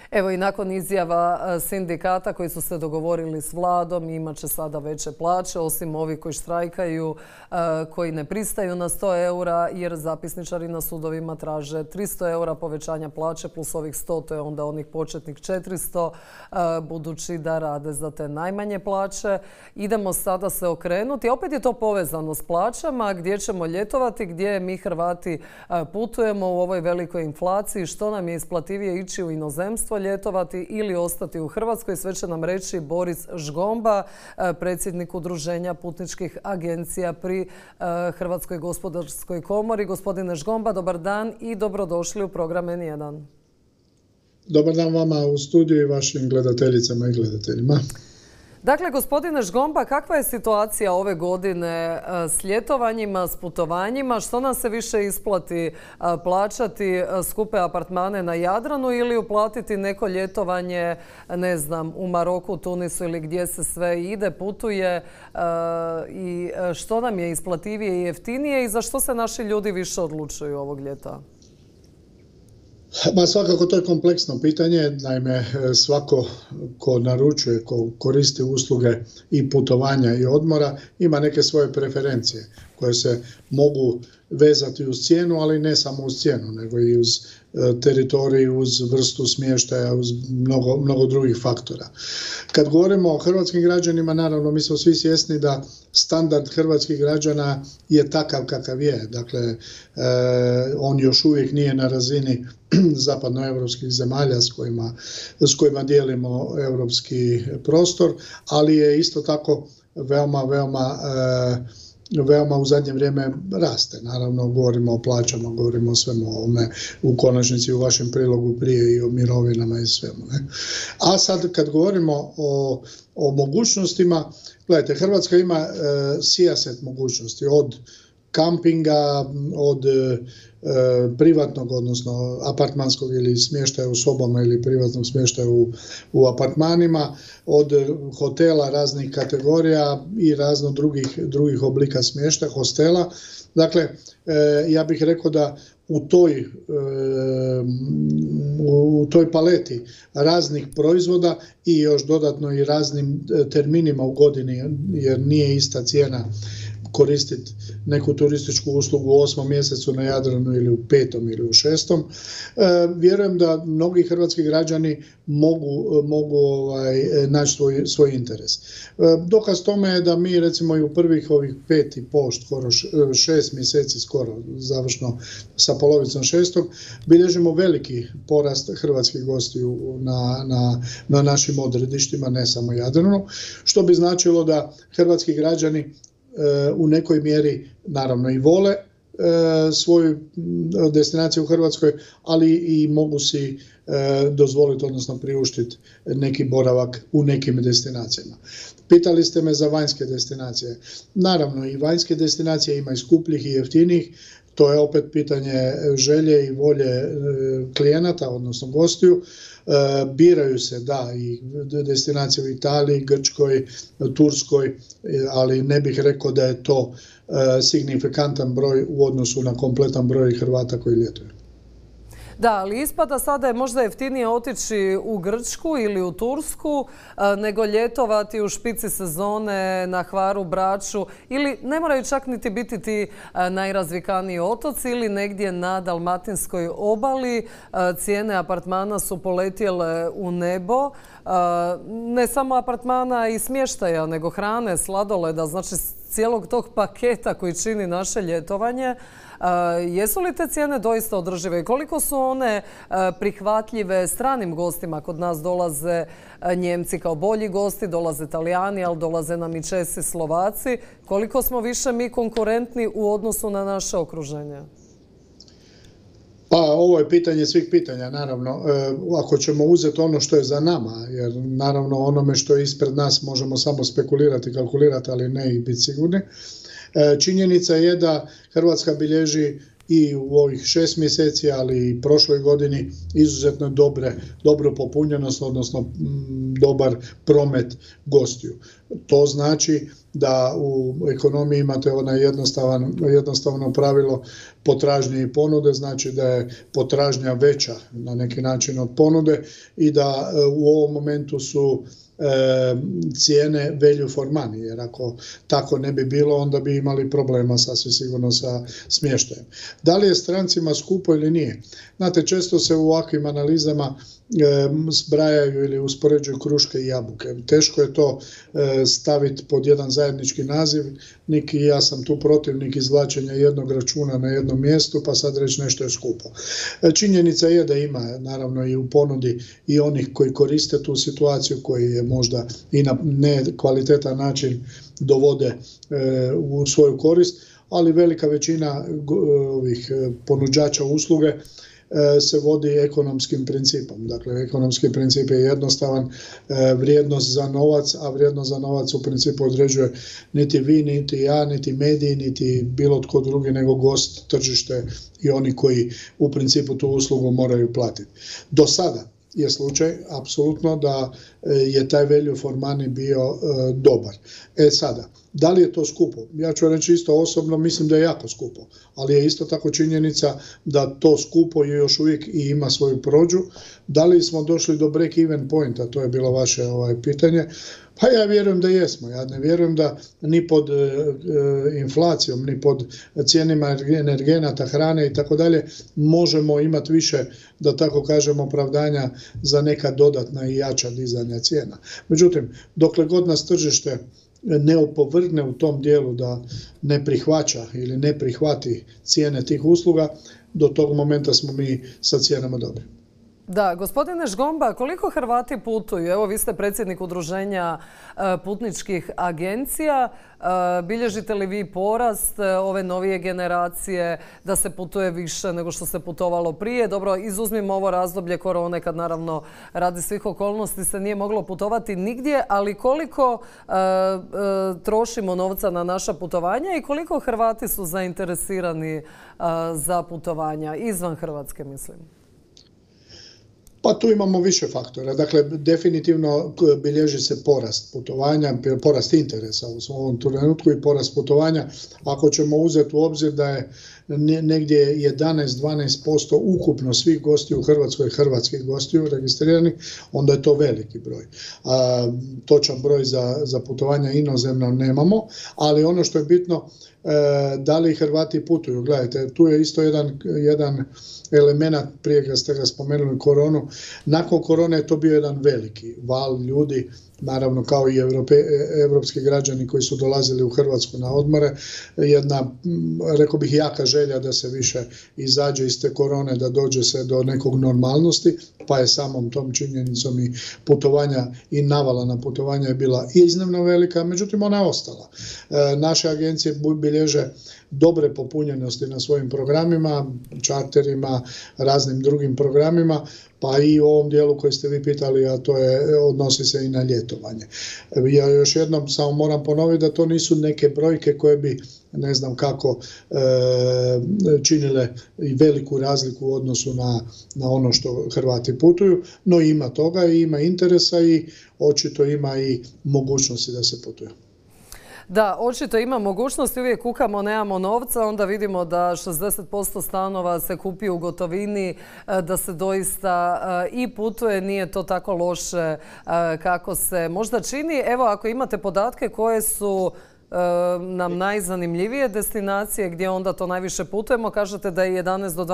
Evo i nakon izjava sindikata koji su se dogovorili s vladom, imat će sada veće plaće, osim ovih koji štrajkaju, koji ne pristaju na 100 eura, jer zapisničari na sudovima traže 300 eura povećanja plaće plus ovih 100, to je onda onih početnih 400, budući da rade za te najmanje plaće. Idemo sada se okrenuti. Opet je to povezano s plaćama, gdje ćemo ljetovati, gdje mi Hrvati putujemo u ovoj velikoj inflaciji, što nam je isplativije ići u inozemstvo ljetovati ili ostati u Hrvatskoj. Sve će nam reći Boris Žgomba, predsjednik Udruženja putničkih agencija pri Hrvatskoj gospodarskoj komori. Gospodine Žgomba, dobar dan i dobrodošli u program N1. Dobar dan vama u studiju i vašim gledateljicama i gledateljima. Dakle, gospodine Žgomba, kakva je situacija ove godine s ljetovanjima, s putovanjima? Što nam se više isplati plaćati skupe apartmane na Jadranu ili uplatiti neko ljetovanje, ne znam, u Maroku, Tunisu ili gdje se sve ide, putuje? I što nam je isplativije i jeftinije i za što se naši ljudi više odlučuju ovog ljeta? Svakako to je kompleksno pitanje, naime svako ko naručuje, ko koristi usluge i putovanja i odmora ima neke svoje preferencije koje se mogu vezati uz cijenu, ali ne samo uz cijenu, nego i uz teritorij, uz vrstu smještaja, uz mnogo drugih faktora. Kad govorimo o hrvatskim građanima, naravno mi smo svi svjesni da standard hrvatskih građana je takav kakav je. Dakle, on još uvijek nije na razini zapadnoevropskih zemalja s kojima dijelimo europski prostor, ali je isto tako veoma u zadnje vrijeme raste. Naravno, govorimo o plaćama, govorimo o svemu ovome, u konačnici u vašem prilogu prije i o mirovinama i svemu. Ne? A sad kad govorimo o mogućnostima, gledajte, Hrvatska ima sijaset mogućnosti, od kampinga, od privatnog, odnosno apartmanskog ili smještaja u sobama ili privatnog smještaja u apartmanima, od hotela raznih kategorija i razno drugih oblika smještaja, hostela. Dakle, ja bih rekao da u toj paleti raznih proizvoda i još dodatno i raznim terminima u godini, jer nije ista cijena koristiti neku turističku uslugu u 8. mjesecu na Jadranu ili u 5. ili u 6. Vjerujem da mnogi hrvatski građani mogu naći svoj interes. Dokaz tome je da mi recimo i u prvih ovih 5,5, skoro 6 mjeseci, skoro završno sa polovicom 6. bilježimo veliki porast hrvatskih gostiju na našim odredištima, ne samo Jadranu, što bi značilo da hrvatski građani u nekoj mjeri naravno i vole svoju destinaciju u Hrvatskoj, ali i mogu si dozvoliti, odnosno priuštiti neki boravak u nekim destinacijama. Pitali ste me za vanjske destinacije. Naravno, i vanjske destinacije ima i skupljih i jeftinijih. To je opet pitanje želje i volje klijenata, odnosno gostiju. Biraju se, da, i destinacije u Italiji, Grčkoj, Turskoj, ali ne bih rekao da je to signifikantan broj u odnosu na kompletan broj Hrvata koji ljetuju. Da, ali ispada sada je možda jeftinije otići u Grčku ili u Tursku nego ljetovati u špici sezone na Hvaru, Braču ili ne moraju čak niti biti ti najrazvikaniji otoci ili negdje na dalmatinskoj obali. Cijene apartmana su poletjele u nebo. Ne samo apartmana i smještaja, nego hrane, sladoleda, znači cijelog tog paketa koji čini naše ljetovanje. Jesu li te cijene doista održive i koliko su one prihvatljive stranim gostima? Kod nas dolaze Njemci kao bolji gosti, dolaze Italijani, ali dolaze nam i Česi, Slovaci. Koliko smo više mi konkurentni u odnosu na naše okruženje? Pa ovo je pitanje svih pitanja, naravno. Ako ćemo uzeti ono što je za nama, jer naravno onome što je ispred nas možemo samo spekulirati, kalkulirati, ali ne i biti sigurni. Činjenica je da Hrvatska bilježi i u ovih 6 mjeseci, ali i prošloj godini izuzetno dobru popunjenost, odnosno dobar promet gostiju. To znači da u ekonomiji imate onaj jednostavno pravilo potražnje i ponude, znači da je potražnja veća na neki način od ponude i da u ovom momentu su cijene value for money, jer ako tako ne bi bilo, onda bi imali problema sasvim sigurno sa smještajem. Da li je strancima skupo ili nije? Znate, često se u ovakvim analizama zbrajaju ili uspoređuju kruške i jabuke. Teško je to staviti pod jedan zajednički naziv, niti ja sam tu protivnik izvlačenja jednog računa na jednom mjestu, pa sad reći nešto je skupo. Činjenica je da ima, naravno, i u ponudi i onih koji koriste tu situaciju, koji je možda i na nekvalitetan način dovode u svoju korist, ali velika većina ovih ponuđača usluge se vodi ekonomskim principom. Dakle, ekonomski princip je jednostavan, vrijednost za novac, a vrijednost za novac u principu određuje niti vi, niti ja, niti mediji, niti bilo tko drugi nego gost, tržište i oni koji u principu tu uslugu moraju platiti. Do sada je slučaj apsolutno da je taj value for money bio dobar. Sada, da li je to skupo? Ja ću reći isto osobno, mislim da je jako skupo, ali je isto tako činjenica da to skupo je još uvijek i ima svoju prođu. Da li smo došli do break-even pointa, to je bilo vaše pitanje. Pa ja vjerujem da jesmo. Ja ne vjerujem da ni pod inflacijom, ni pod cijenima energenata, hrane i tako dalje možemo imati više, da tako kažemo, opravdanja za neka dodatna i jača dizanja cijena. Međutim, dokle god nas tržište ne opovrgne u tom dijelu da ne prihvaća ili ne prihvati cijene tih usluga, do tog momenta smo mi sa cijenama dobri. Da, gospodine Žgomba, koliko Hrvati putuju? Evo, vi ste predsjednik udruženja putničkih agencija. Bilježite li vi porast ove novije generacije da se putuje više nego što se putovalo prije? Dobro, izuzmimo ovo razdoblje korone kad naravno radi svih okolnosti se nije moglo putovati nigdje, ali koliko trošimo novca na naša putovanja i koliko Hrvati su zainteresirani za putovanja izvan Hrvatske, mislim? Pa tu imamo više faktora. Dakle, definitivno bilježi se porast putovanja, porast interesa u ovom trenutku i porast putovanja. Ako ćemo uzeti u obzir da je negdje 11-12% ukupno svih gostiju u Hrvatskoj, hrvatskih gostiju registriranih, onda je to veliki broj. Točan broj za putovanja inozemno nemamo, ali ono što je bitno, da li Hrvati putuju. Gledajte, tu je isto jedan element, prije kad ste ga spomenuli koronu. Nakon korone je to bio jedan veliki val ljudi, naravno kao i evropski građani koji su dolazili u Hrvatsku na odmore. Jedna, rekao bih, jaka želja da se više izađe iz te korone, da dođe se do nekog normalnosti, pa je samom tom činjenicom i putovanja i navala na putovanja je bila iznimno velika, međutim ona je ostala. Naše agencije bilježe dobre popunjenosti na svojim programima, čarterima, raznim drugim programima, pa i u ovom dijelu koji ste vi pitali, a to odnosi se i na ljetovanje. Ja još jednom samo moram ponoviti da to nisu neke brojke koje bi, ne znam kako, činile i veliku razliku u odnosu na ono što Hrvati putuju, no ima toga i ima interesa i očito ima i mogućnosti da se putuje. Da, očito ima mogućnosti, uvijek kukamo, nemamo novca, onda vidimo da 60% stanova se kupi u gotovini, da se doista i putuje, nije to tako loše kako se možda čini. Evo, ako imate podatke koje su nam najzanimljivije destinacije gdje onda to najviše putujemo, kažete da je 11 do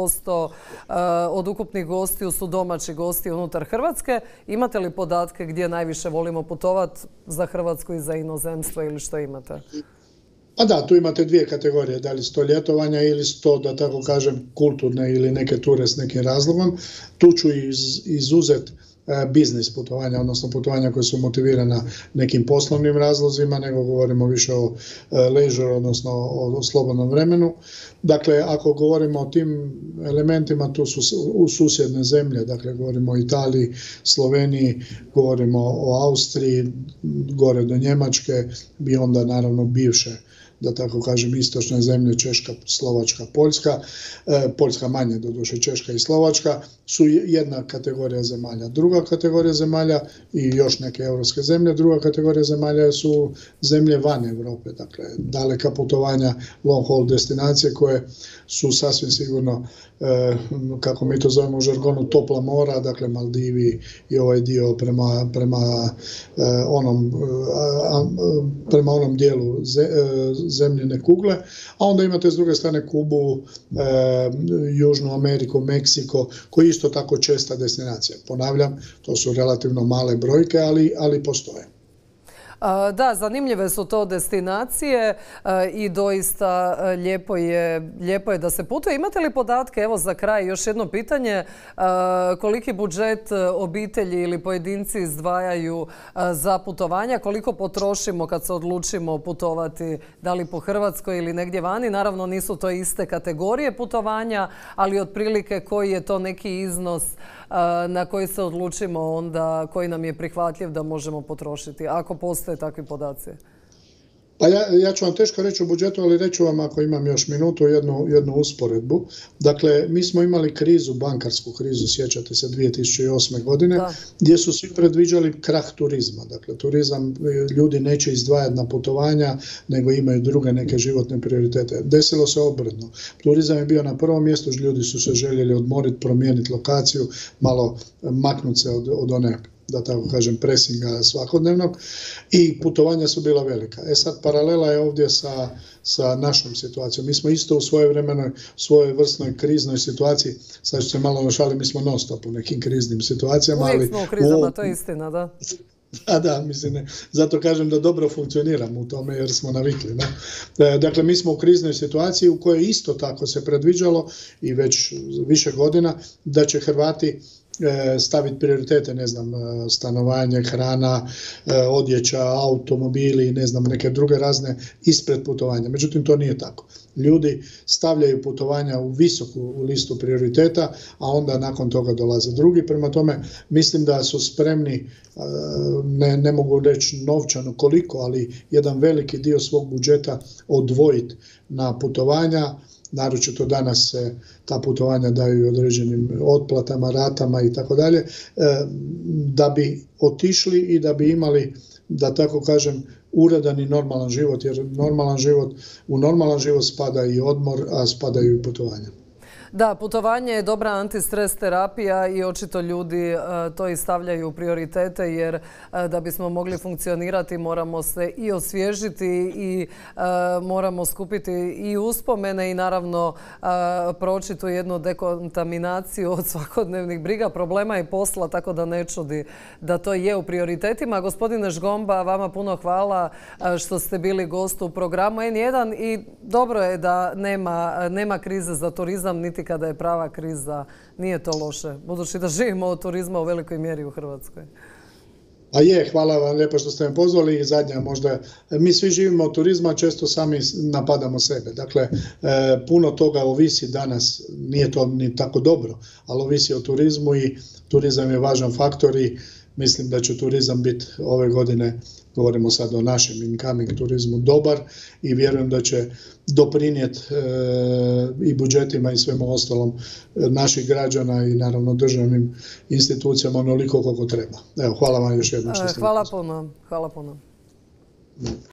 12% od ukupnih gostiju su domaći gosti unutar Hrvatske. Imate li podatke gdje najviše volimo putovati za Hrvatsku i za inozemstvo ili što imate? Pa da, tu imate dvije kategorije, da li su to ljetovanja ili su to, da tako kažem, kulturne ili neke ture s nekim razlogom. Tu ću izuzeti biznis putovanja, odnosno putovanja koje su motivirana nekim poslovnim razlozima, nego govorimo više o leisure, odnosno o slobodnom vremenu. Dakle, ako govorimo o tim elementima, tu su u susjedne zemlje, dakle govorimo o Italiji, Sloveniji, govorimo o Austriji, gore do Njemačke i onda naravno bivše, da tako kažem, istočne zemlje, Češka, Slovačka, Poljska, Poljska manje, doduše Češka i Slovačka, su jedna kategorija zemalja. Druga kategorija zemalja i još neke europske zemlje, druga kategorija zemalja su zemlje van Europe, dakle daleka putovanja, long haul destinacije koje su sasvim sigurno, kako mi to zovemo u žargonu, topla mora, dakle Maldivi i ovaj dio prema onom dijelu zemljine kugle, a onda imate s druge strane Kubu, Južnu Ameriku, Meksiko, koji isto tako česta destinacija. Ponavljam, to su relativno male brojke, ali postoje. Da, zanimljive su to destinacije i doista lijepo je da se putuje. Imate li podatke, evo za kraj još jedno pitanje, koliki budžet obitelji ili pojedinci izdvajaju za putovanja, koliko potrošimo kad se odlučimo putovati, da li po Hrvatskoj ili negdje vani? Naravno nisu to iste kategorije putovanja, ali otprilike koji je to neki iznos na koji se odlučimo onda, koji nam je prihvatljiv da možemo potrošiti, ako postoje takvi podaci? Pa ja ću vam teško reći o budžetu, ali reću vam ako imam još minutu jednu usporedbu. Dakle, mi smo imali krizu, bankarsku krizu, sjećate se, 2008. godine, gdje su svi predviđali krah turizma. Dakle, turizam, ljudi neće izdvajati na putovanja, nego imaju druge neke životne prioritete. Desilo se obratno. Turizam je bio na prvom mjestu, ljudi su se željeli odmoriti, promijeniti lokaciju, malo maknuti se od one, da tako kažem, presinga svakodnevnog, i putovanja su bila velika. Sad paralela je ovdje sa našom situacijom. Mi smo isto u svojevrsnoj kriznoj situaciji, sad ću se malo našaliti, mi smo non stop u nekim kriznim situacijama. Uvijek smo u krizama, to je istina, da. Da, mislim, zato kažem da dobro funkcioniramo u tome jer smo navikli. Ne? Dakle, mi smo u kriznoj situaciji u kojoj isto tako se predviđalo i već više godina da će Hrvati staviti prioritete, ne znam, stanovanje, hrana, odjeća, automobili, ne znam, neke druge razne ispred putovanja. Međutim, to nije tako. Ljudi stavljaju putovanja u visoku listu prioriteta, a onda nakon toga dolaze drugi. Prema tome, mislim da su spremni, ne mogu reći novčano koliko, ali jedan veliki dio svog budžeta odvojiti na putovanja. Naročito danas se ta putovanja daju određenim otplatama, ratama i tako dalje, da bi otišli i da bi imali, da tako kažem, uredan i normalan život, jer u normalan život spada i odmor, a spadaju i putovanja. Da, putovanje je dobra antistres terapija i očito ljudi to i stavljaju u prioritete, jer da bismo mogli funkcionirati moramo se i osvježiti i moramo skupiti i uspomene i naravno proći tu jednu dekontaminaciju od svakodnevnih briga, problema i posla, tako da ne čudi da to je u prioritetima. Gospodine Žgomba, vama puno hvala što ste bili gost u programu N1 i dobro je da nema krize za turizam, niti kada je prava kriza, nije to loše, budući da živimo od turizma u velikoj mjeri u Hrvatskoj. A hvala vam lijepo što ste me pozvali i zadnja možda, mi svi živimo od turizma, često sami napadamo sebe. Dakle, puno toga ovisi danas, nije to ni tako dobro, ali ovisi o turizmu i turizam je važan faktor i mislim da će turizam biti ove godine, govorimo sad o našem incoming turizmu, dobar i vjerujem da će doprinijeti i budžetima i svemu ostalom naših građana i naravno državnim institucijama onoliko koliko treba. Evo, hvala vam još jednom što ste. Hvala puno.